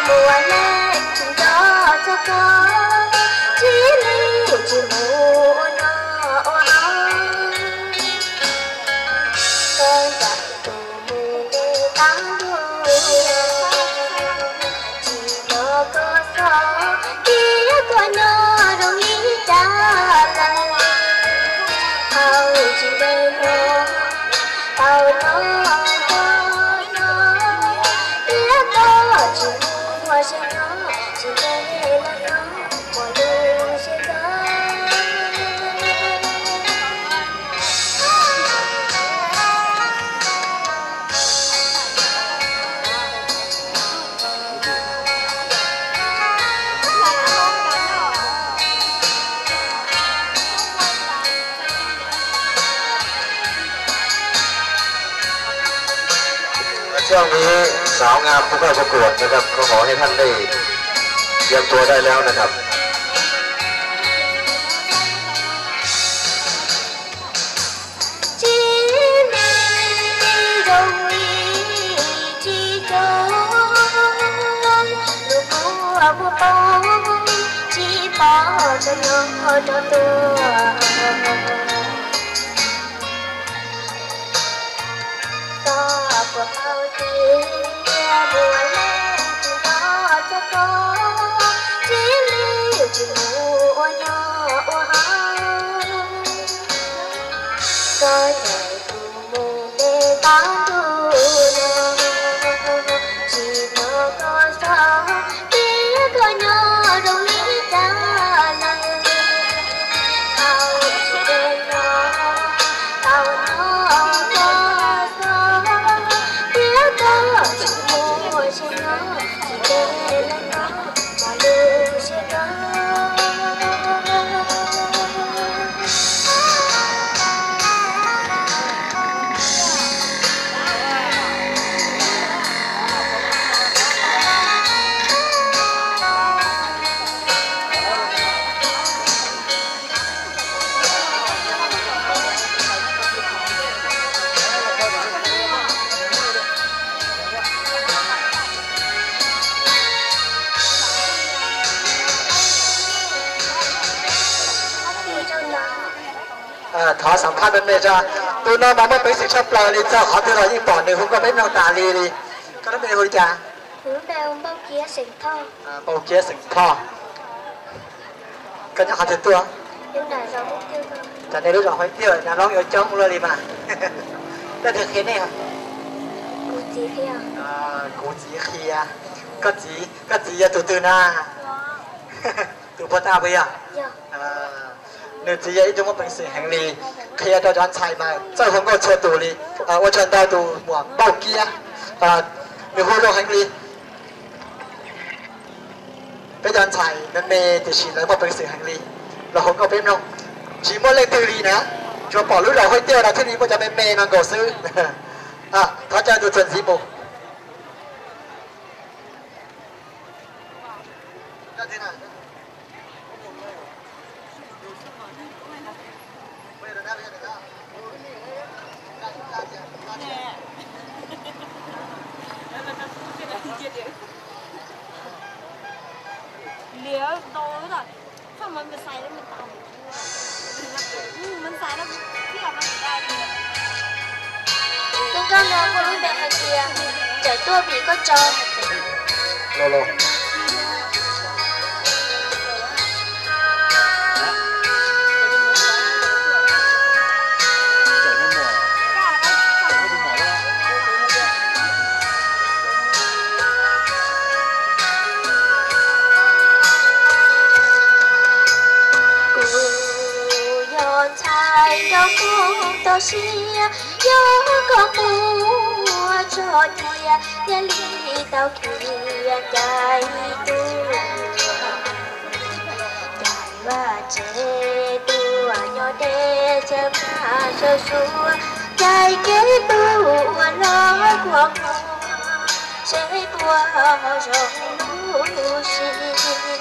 mùa lên chúng gió cho có chỉ lý chỉ mùa nó cơn giặc tù mù để tắm đuôi chỉ nó có gió kia có nó đâu nghĩ cha lần hầu chỉ bên nó tao nó chỉ mua sẽ nó chỉ để là nó mọi điều sẽ có ช่วงนี้สาวงามผู้เข้าประกวดนะครับก็ขอให้ท่านได้เตรียมตัวได้แล้วนะครับ của bao kia mùa lên chúng gió cho có chỉ lý chỉ mùa nhỏ có thể tù mù để tán đu chỉ nó có sao kia có nhỏ đâu lý cha lần sao chỉ bên nó tao nó ขอสัมภาษณ์เมย์จ้าตัวน้องมาเมื่อปีสิบชอบปลายเลยเจ้าขอตัวเรายิ่งปอดหนึ่งผมก็ไม่น้องตาลีเลยก็ต้องเป็นคนจ้า hướng đeo bao kia sừng thô bao kia sừng thôก็จะขอถึงตัว nhưng là do mục tiêu thôi จากในรู้จักหอยเตี้ยวนะร้องอยู่จ้องเลยดีมาได้ถึงเห็นไหมครับกูจีเขียกูจีเขียก็จีตัวตื่นหน้าตัวพ่อตาไปอ่ะnữ子也一种本事行李，可以到转菜嘛，在红个车肚里，我穿到都往包机你好多行李，ไป转菜，นั่นเมย์จะฉีดแล้วมาเป็นสิ่ง行李，เรา红个เป็นน้องฉีดหมดเลยตื่นลีนะจะบอกรู้เราให้เตี้ยนะที่นี้มันจะเป็นเมย์นั่งก็ซื้อเขาจะดูส่วนสีบุเหลียวโตแล้วแบบถ้ามันไปใส่แล้วมันต่ำมันใส่แล้วเทียบมันได้เลยซึ่งก็น้องก็รู้แบบไอเดียเจอตัวบีก็จอมโล tao xia gió có mùa cho tia nhà ly tao kia trái tu trái và chế tu nhỏ đê chém hạ sơ xua trái kế tu nó của sẽ tua rong lu xì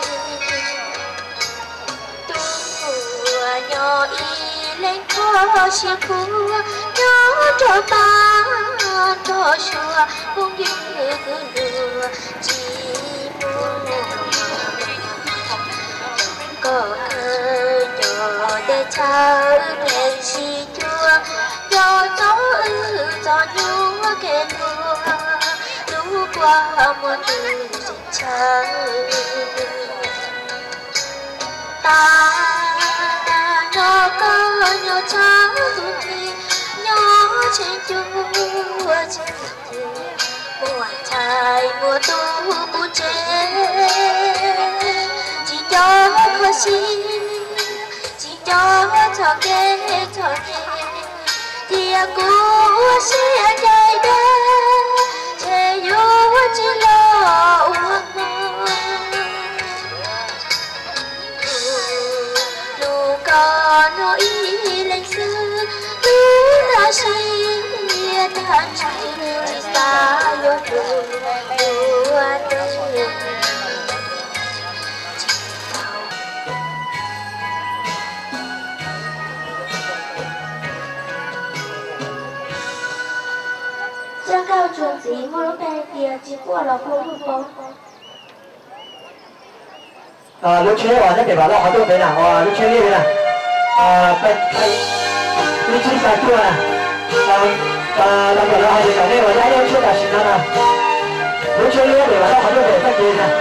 tu nhỏ y lên có xe cũ nó cho ta cho xua cũng như lừa chỉ có thơ nhỏ để trao đèn chi chua do gió gió nhúa kề thua lũ qua mùa từ dịch trắng ta nhỏ có nhỏ cháu tuôn thì nhỏ trên chua trên thì mùa trai mùa tu buồn chế chỉ cho khó xin chỉ cho kê thì aku sẽ chạy đến che yêu chỉ lo lu có nói lên xưa lu đã say tan chỉ xa yêu Giang cao trường sĩ mua lúc này thì chỉ của là không có lúc chơi vào để bảo là họ tôi thế nào lúc chơi như thế nào lúc chơi sao chua nè làm bảo là họ chỉ cả đây vào giá yêu chơi cả xin nào lúc chơi như để bảo là họ tôi để phát triển nè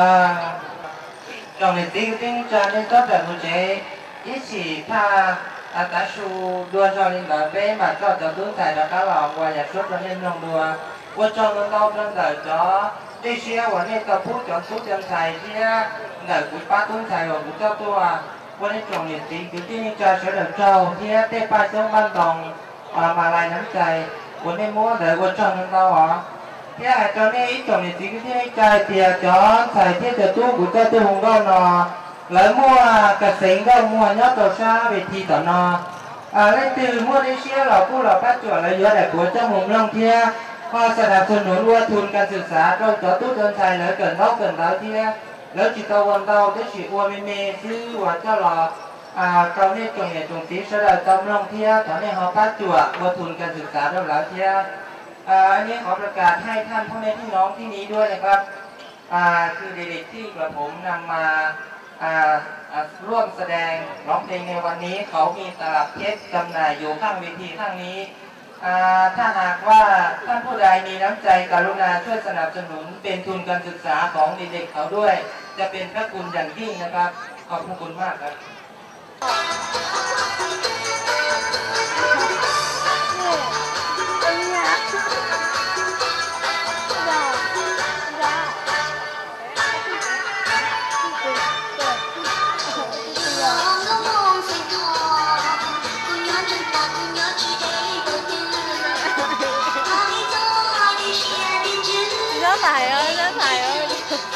trong lịch tinh tinh cho nên tốt là một chế ít chỉ tha ta su đua cho nên là bé mà cho tập tướng thầy là cá lò qua nhà suốt cho nên lòng đùa qua cho nó đau trong đời cho đi xe qua nên tập phút chọn số chân thầy thì đời của ba tướng thầy và của cho tôi qua nên trong lịch tinh tinh cho sẽ được trâu thì tê ba trong ban đồng mà lại nắmใจqua nên mua để qua cho nó đau hả thế là cho nên ít trong lịch tinh tinh trai thì cho thầy thiết để tu của cho tôi hùng đâu nọ lấy mua cả sinh đâu mua nhớ tàu xa về thì tao nọ lấy từ mua đi xe là cô là phát chuẩn lấy giữa đại của trong hùng long kia họ sẽ làm sân nổi đua thun canศึกษา trong cho tốt dân thầy lấy cần đau kia lấy chỉ tàu quan tàu để chỉ qua mê chứ và cho là trong này trồng nghề trồng tí sẽ là trong long kia cho nên họ phát chuẩn đua thun canศึกษา đâu là kiaอันนี้ขอประกาศให้ท่านพ่อแม่พี่น้องที่นี้ด้วยนะครับคือเด็กๆที่กระผมนำมาร่วมแสดงร้องเพลงในวันนี้เขามีตลับเพชรจำหน่ายอยู่ข้างเวทีข้างนี้ถ้าหากว่าท่านผู้ใดมีน้ำใจกรุณาช่วยสนับสนุนเป็นทุนการศึกษาของเด็กๆเขาด้วยจะเป็นพระคุณอย่างยิ่งนะครับขอบคุณมากครับ Thầy ơi, đến thầy ơi.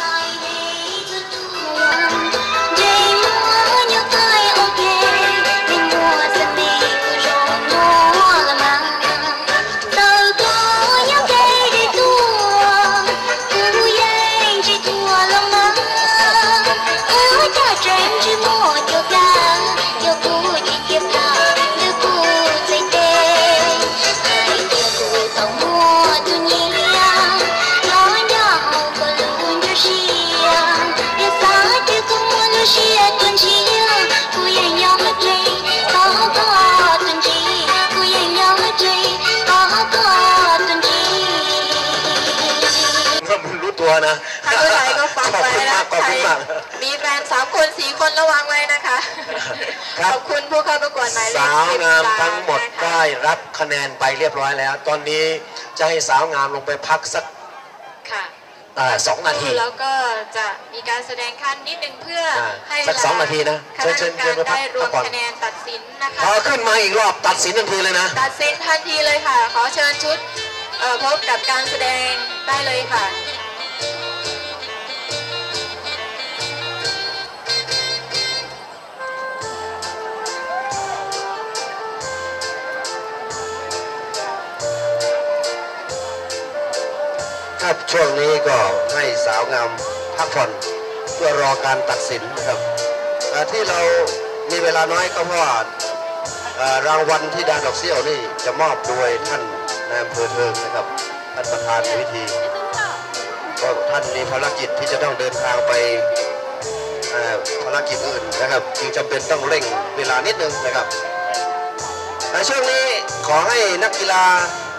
นะท่านผู้ใดก็ฟังไว้นะใครมีแฟน3 คน 4 คนระวังไว้นะคะขอบคุณผู้เข้าประกวดหมายเลขสาวงามทั้งหมดได้รับคะแนนไปเรียบร้อยแล้วตอนนี้จะให้สาวงามลงไปพักสัก2 นาทีแล้วก็จะมีการแสดงขั้นนิดนึงเพื่อให้สัก2 นาทีนะคณะกรรมการได้รวมคะแนนตัดสินนะคะพอขึ้นมาอีกรอบตัดสินทันทีเลยนะตัดสินทันทีเลยค่ะขอเชิญชุดพบกับการแสดงได้เลยค่ะครับช่วงนี้ก็ให้สาวงามพักผ่อนเพื่อรอการตัดสินนะครับที่เรามีเวลาน้อยก็เพราะว่ารางวัลที่ดานดอกเซี่ยวนี่จะมอบโดยท่านนายอำเภอเทิงนะครับท่านประธานในพิธีก็ท่านมีภารกิจที่จะต้องเดินทางไปภารกิจอื่นนะครับจึงจำเป็นต้องเร่งเวลานิดนึงนะครับในช่วงนี้ขอให้นักกีฬา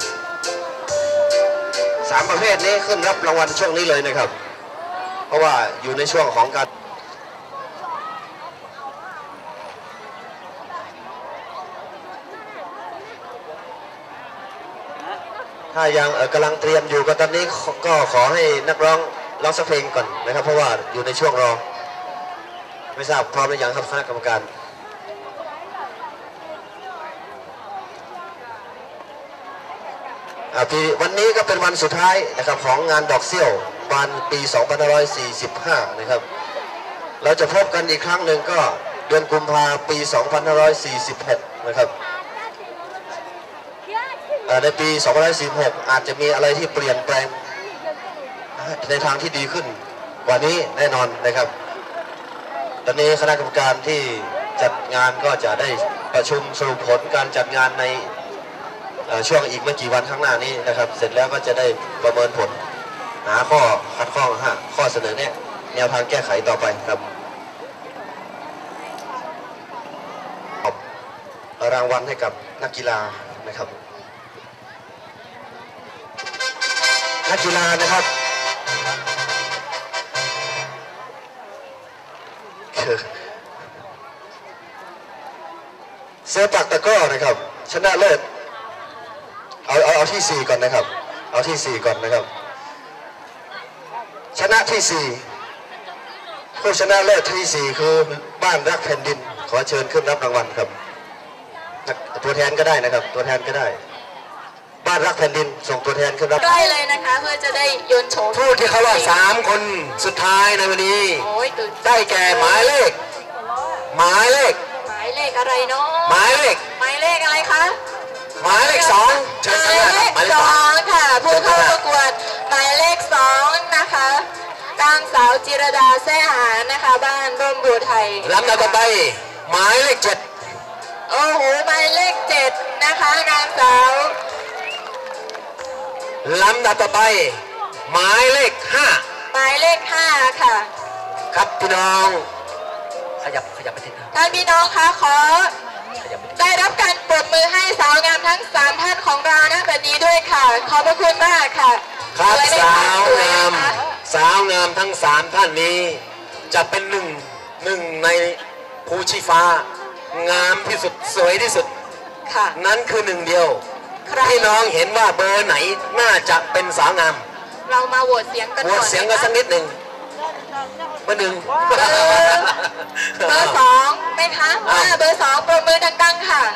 3 ประเภทนี้ขึ้นรับรางวัลช่วงนี้เลยนะครับเพราะว่าอยู่ในช่วงของการถ้ายังกำลังเตรียมอยู่ก็ตอนนี้ก็ขอให้นักร้องสักเพลงก่อนนะครับเพราะว่าอยู่ในช่วงรอไม่ทราบพร้อมหรือยังครับคณะกรรมการวันนี้ก็เป็นวันสุดท้ายนะครับของงานดอกเซี่ยวบานปี2545นะครับเราจะพบกันอีกครั้งหนึ่งก็เดือนกุมภาปี2546นะครับในปี2546อาจจะมีอะไรที่เปลี่ยนแปลงในทางที่ดีขึ้นกว่านี้แน่นอนนะครับตอนนี้คณะกรรมการที่จัดงานก็จะได้ประชุมสรุปผลการจัดงานในช่วงอีกไม่กี่วันข้างหน้านี้นะครับเสร็จแล้วก็จะได้ประเมินผลหาข้อคัดข้อเสนอเนี่ยแนวทางแก้ไขต่อไปครับรางวัลให้กับนักกีฬานะครับนักกีฬานะครับเสือปักตะกร้อนะครับชนะเลิศเอาที่4ก่อนนะครับเอาที่4ก่อนนะครับชนะที่4ผู้ชนะเลิศที่4คือบ้านรักแผ่นดินขอเชิญขึ้นรับรางวัลครับตัวแทนก็ได้นะครับตัวแทนก็ได้บ้านรักแผ่นดินส่งตัวแทนขึ้นรับใกล้เลยนะคะเพื่อจะได้โยนโฉมผู้ที่เขารอบ3คนสุดท้ายในวันนี้ได้แก่หมายเลขอะไรเนาะหมายเลขอะไรคะหมายเลข2เชิญหมายเลข2ค่ะผู้เข้าประกวดหมายเลข2นะคะนางสาวจิรดาแซ่หานนะคะบ้านร่มบัวไทยลำดับต่อไปหมายเลข7 โอ้โหหมายเลข7นะคะนางสาวลำดับต่อไปหมายเลข 5ค่ะครับพี่น้องขยับไปทิศท่านพี่น้องคะขอได้รับการปรบมือให้สาวงามทั้ง3ท่านของเรานะแบบนี้ด้วยค่ะขอบพระคุณมากค่ะครับสาวงามทั้ง3ท่านนี้จะเป็นหนึ่งในภูชีฟ้างามที่สุดสวยที่สุดค่ะนั้นคือ1เดียวพี่น้องเห็นว่าเบอร์ไหนน่าจะเป็นสาวงามเรามาโหวตเสียงกันสักนิดหนึ่งเบอร์1 เบอร์2ไหมคะเบอร์2ปรบมือดังๆค่ะ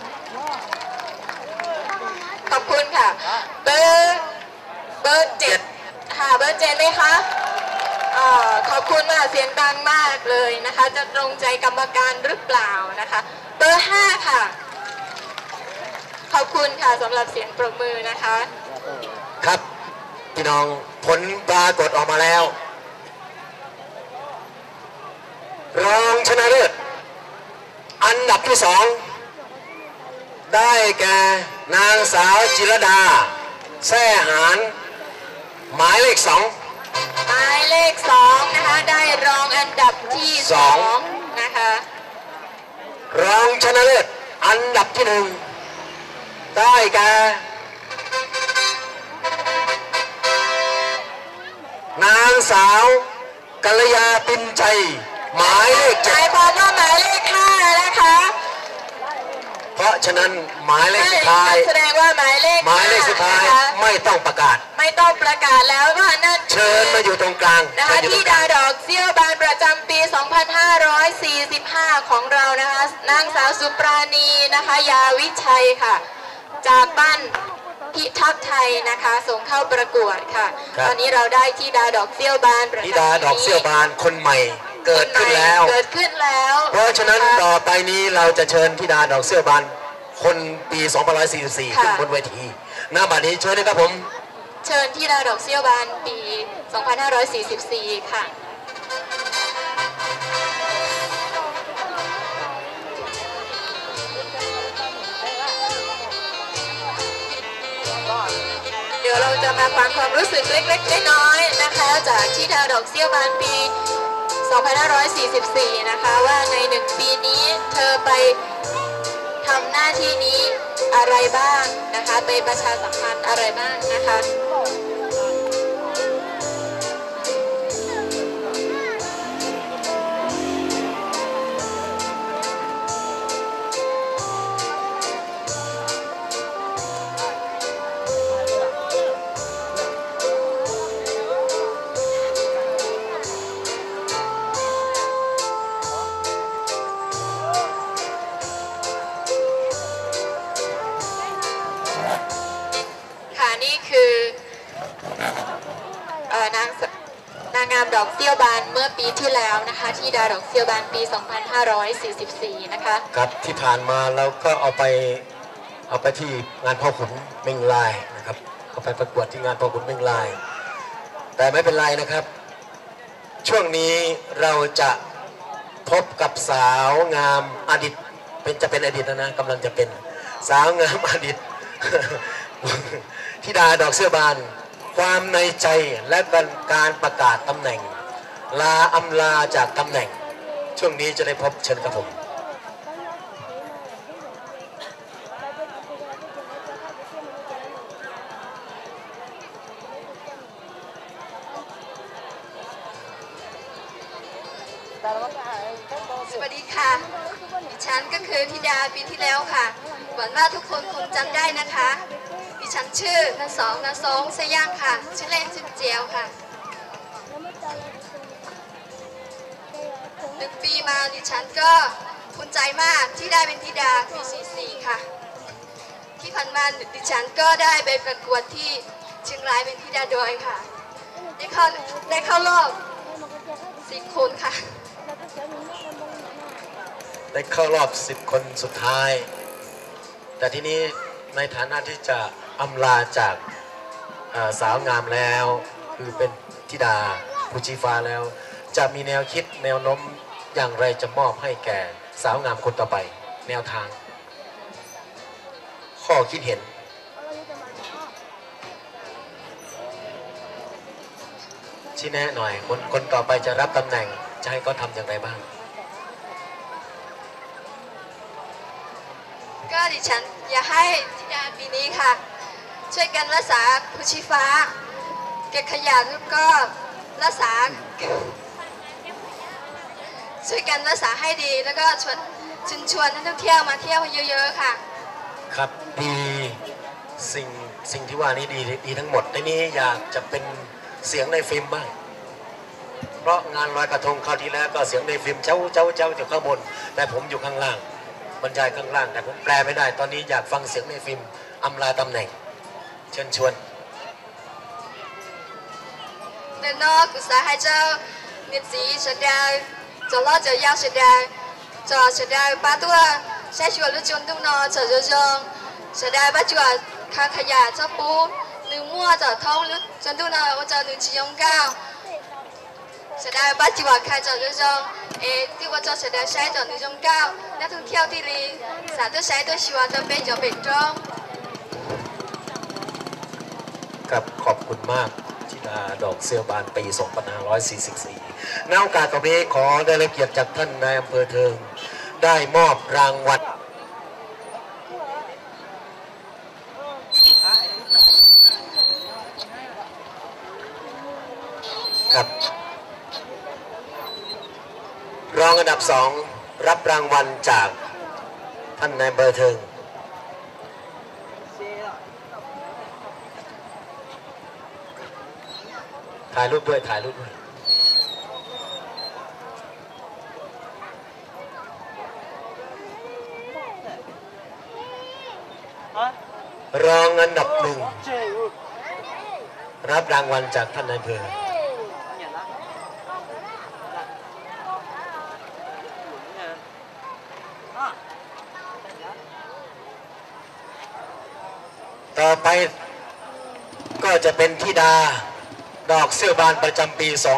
ขอบคุณค่ะเบอร์7ค่ะเบอร์7ไหมคะขอบคุณมากเสียงดังมากเลยนะคะจะตรงใจกรรมการหรือเปล่านะคะเบอร์5ค่ะขอบคุณค่ะสำหรับเสียงปรบมือนะคะครับพี่น้องผลปรากฏออกมาแล้วรองชนะเลิศอันดับที่2ได้แก่นางสาวจิรดาแซ่หานหมายเลข 2นะคะได้รองอันดับที่2นะคะรองชนะเลิศอันดับที่1ได้แก่นางสาวกัลยาปินใจหมายเลข 7หมายความว่าหมายเลข5นะคะเพราะฉะนั้นหมายเลขสุดท้ายแสดงว่าหมายเลขสุดท้ายไม่ต้องประกาศแล้วว่านั่นเชิญมาอยู่ตรงกลางนะคะที่ดาดอกเซี่ยวบานประจำปี 2545 ของเรานะคะนางสาวสุปราณีนะคะยาวิชัยค่ะจากบ้านพิทักษ์ไทยนะคะส่งเข้าประกวดค่ะตอนนี้เราได้ที่ดาดอกเซี่ยวบานที่ดาดอกเซี่ยวบานคนใหม่เกิดขึ้นแล้วเพราะฉะนั้นต่อไปนี้เราจะเชิญธิดาดอกเซี่ยวบานคนปี 2544 ขึ้นบนเวทีหน้าบัดนี้เชิญเลยครับผมเชิญธิดาดอกเซี่ยวบานปี 2544 ค่ะเดี๋ยวเราจะมาฟังความรู้สึกเล็กๆน้อยๆนะคะจากธิดาดอกเซี่ยวบานปี 2544 นะคะว่าใน1ปีนี้เธอไปทำหน้าที่นี้อะไรบ้างนะคะไปประชาสัมพันธ์อะไรบ้างนะคะนี่คือนางงามดอกเซี่ยวบานเมื่อปีที่แล้วนะคะที่ดาดอกเซี่ยวบานปี 2544 นะคะครับที่ผ่านมาเราก็เอาไปที่งานพ่อขุนเม่งลายนะครับเอาไปประกวดที่งานพ่อขุนเม่งลายแต่ไม่เป็นไรนะครับช่วงนี้เราจะพบกับสาวงามอดีตจะเป็นอดีตนะกำลังจะเป็นสาวงามอดีตธิดาดอกเซี่ยวบานความในใจและการประกาศตำแหน่งลาอำลาจากตำแหน่งช่วงนี้จะได้พบเชิญครับผมสวัสดีค่ะ ดฉันก็คือธิดาปีที่แล้วค่ะหวังว่าทุกคนคงจำได้นะคะดิฉันชื่อนาสองสย่างค่ะชื่อเล่นชื่อเจียวค่ะ1 ปีมาดิฉันก็ภูมิใจมากที่ได้เป็นธิดา PCC ค่ะที่ผ่านมาดิฉันก็ได้ไปประกวดที่เชียงรายเป็นธิดาดอยค่ะได้เข้ารอบ10 คนค่ะได้เข้ารอบ10 คนสุดท้ายแต่ทีนี้ในฐานะที่จะอำลาจากสาวงามแล้วคือเป็นธิดาภูชีฟ้าแล้วจะมีแนวคิดแนวโน้มอย่างไรจะมอบให้แก่สาวงามคนต่อไปแนวทางข้อคิดเห็นชี้แนะหน่อยคนต่อไปจะรับตำแหน่งจะให้เขาทำอย่างไรบ้างก็ดิฉันอยากให้ธิดาปีนี้ค่ะช่วยกันรักษาภูชีฟ้าเก็บขยะแล้วก็รักษาช่วยกันรักษาให้ดีแล้วก็ชวนนักท่องเที่ยวมาเที่ยวเยอะๆค่ะครับดีสิ่งที่ว่านี้ดีทั้งหมดในนี้อยากจะเป็นเสียงในฟิล์มบ้างเพราะงานลอยกระทงคราวที่แล้วก็เสียงในฟิล์มเจ้าอยู่ข้างบนแต่ผมอยู่ข้างล่างบรรยายข้างล่างแต่ผมแปลไม่ได้ตอนนี้อยากฟังเสียงในฟิล์มอำลาตำแหน่งเชิญชวนเดินนอกกุศลให้เจ้าเนียสีเสดาจะรอจะยาวเสดาจะเสดาป้าตัวใช้ชัวร์หรือจนตุ้งนอจะจงเสดาป้าจัวข้าขยะเจ้าปูหนึ่งมั่วจะท้องหรือจนตุ้งนอว่าจะ1 7 9เสดาป้าจัวข้าจะจงที่ว่าจะเสดาใช้จะ1 7 9นักท่องเที่ยวที่ลีสาธุใช้ตัวชัวร์จะเป็นจะเป็นจงครับขอบคุณมากธิดาดอกเสื้อบานปี 2544 ณ โอกาสต่อไปขอได้รับเกียรติจากท่านนายอำเภอเทิงได้มอบรางวัลครับรองอันดับ2รับรางวัลจากท่านนายอำเภอเทิงถ่ายรูปด้วยรองอันดับ1รับรางวัลจากท่านนายอำเภอต่อไปก็จะเป็นธิดาดอกเสื้อบานประจำปี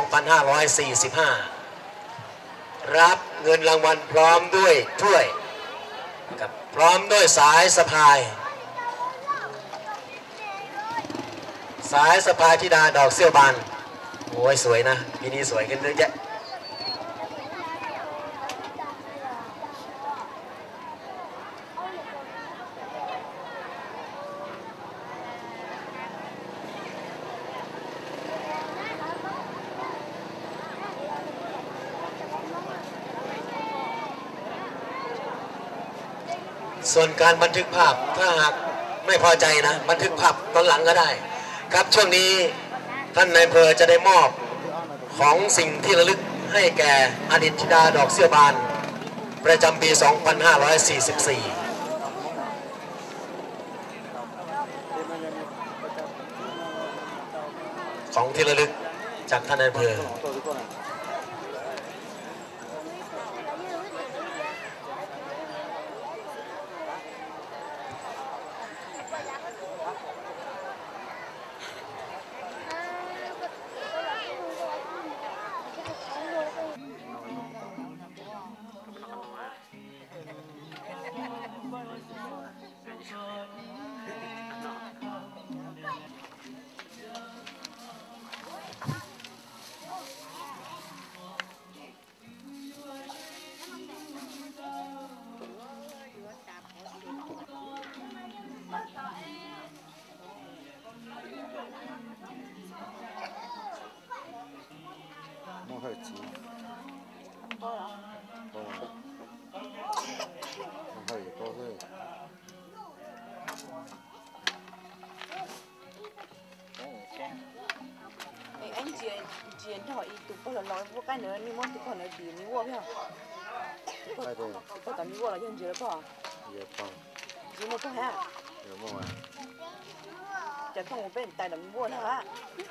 2545 รับเงินรางวัลพร้อมด้วยถ้วยกับพร้อมด้วยสายสะพายธิดาดอกเสื้อบานโอ้ยสวยนะปีนี้สวยขึ้นเยอะแยะส่วนการบันทึกภาพถ้าหากไม่พอใจนะบันทึกภาพตอนหลังก็ได้ครับช่วงนี้ท่านนายอำเภอจะได้มอบของสิ่งที่ระลึกให้แก่อดีตธิดาดอกเสื้อบานประจำปี 2544 ของที่ระลึกจากท่านนายอำเภอ了老不干的，你莫可能比你我票。我等你我了，就觉得不好。 也棒。 你莫不还？ 有梦啊。 จะต้องเป็นตายดำบัวนะฮะ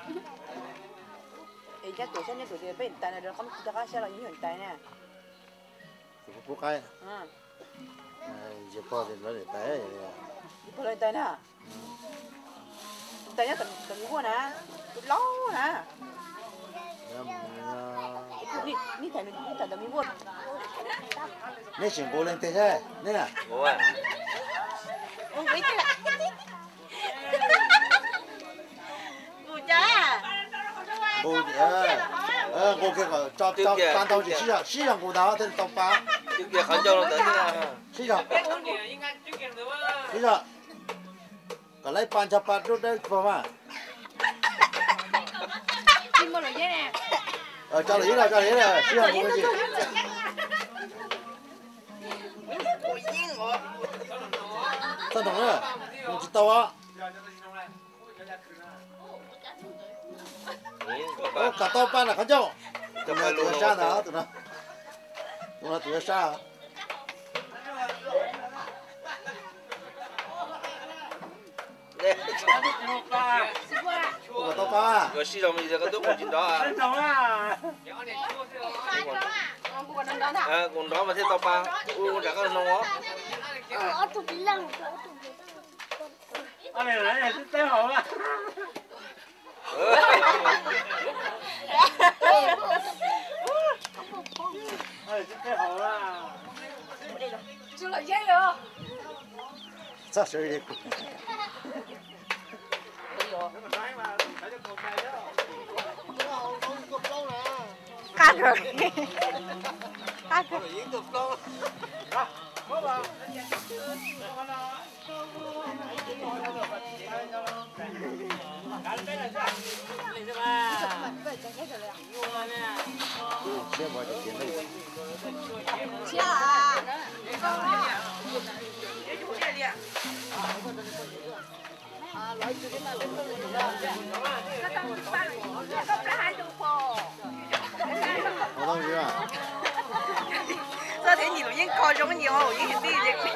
ไอ้ยักษ์ตัวเส้นนี่ตัวเดียวเป็นตายนะเดี๋ยวเขาจะฆ่าเสียเรายิ่งเห็นตายเนี่ยตัวผู้ใครจะพอเป็นวันเดียวตายเลยพอเลยตายนะตายเนี่ยแต่มีบัวนะล้อนะนี่แต่นี่แต่มีบัวนี่สิงโตเล่นเตะใช่เนี่ยโอ้ยโอ้ยจ้ะกูจ้ากูกูแค่ก็จับ单刀就西洋古道等到八就给很久了的西洋西洋ก็ไล่ปานจับปัดรถได้พอมากินหมดเลยเนี่ยจ้าเลยจ้าเลย西洋古道真懂了，我知道啊。我搞到班了，看着，怎么多啥呢？怎么？我多啥？我到班。 我西藏没这个都不知道啊。 真懂啦。 工厂嘛，才到班，我这个弄我。 我肚子冷， 阿妹来也是真好啊。哎，这太好了！ 住了烟了。 这事儿也。 卡着。卡着。好吧。 切我就行了。 切啊！ 我当时啊。 这天你录音高中你哦，已经对的。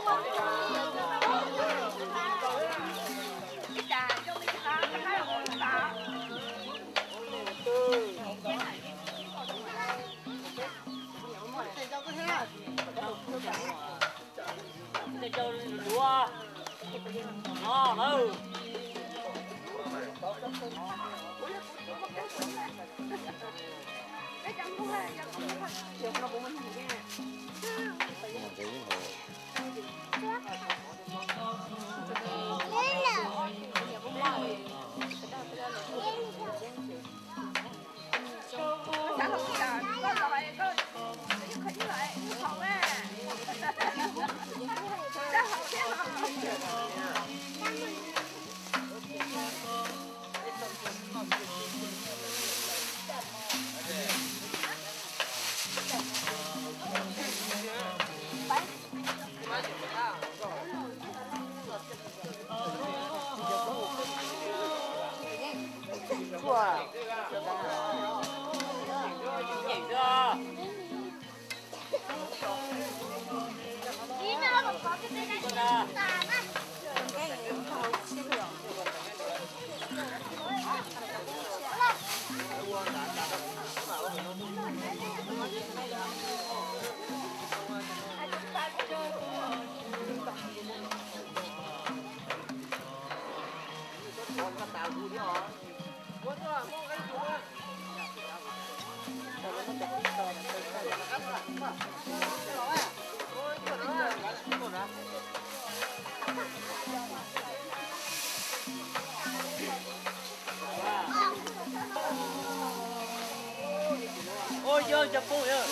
哦，要这朋友。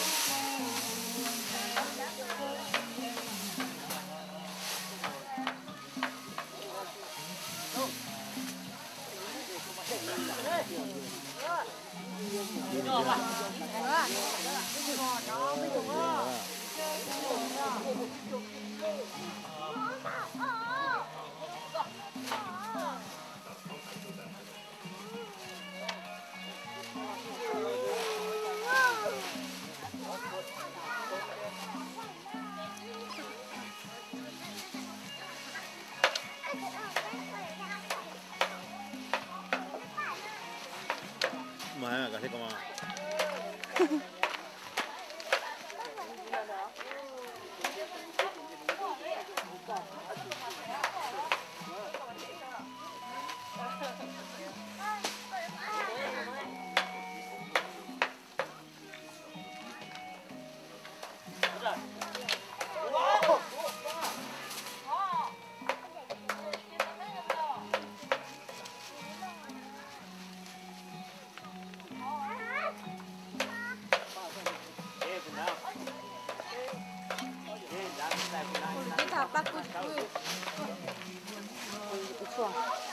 bagus. Chuang.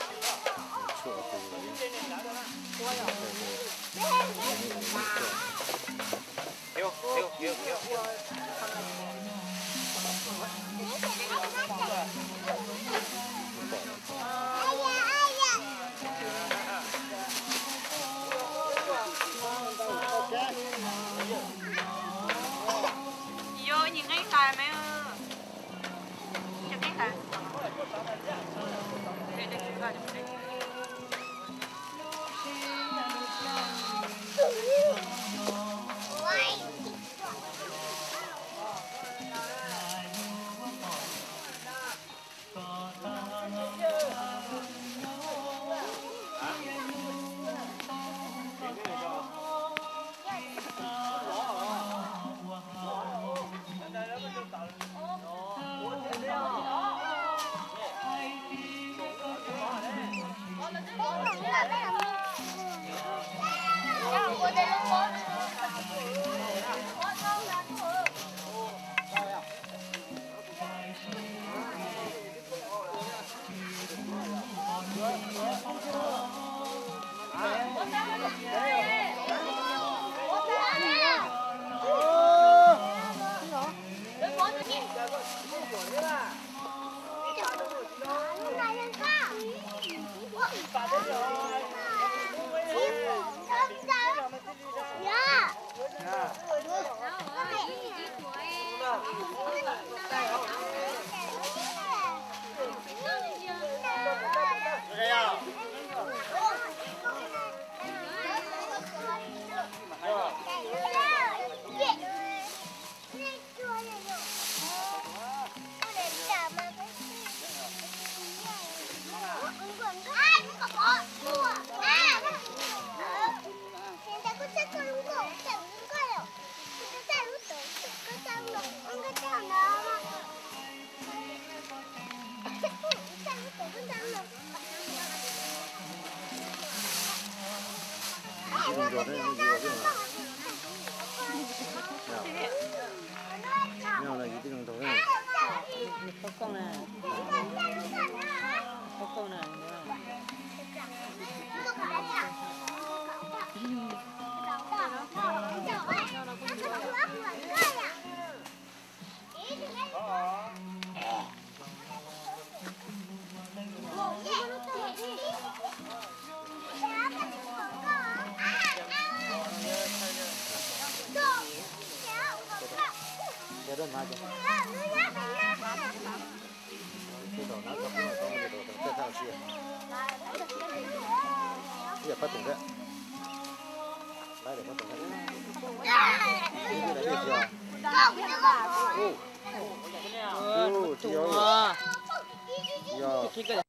Vô nhìn cái cài mấy chụp cái cài. Đây đây chụp đây. Cái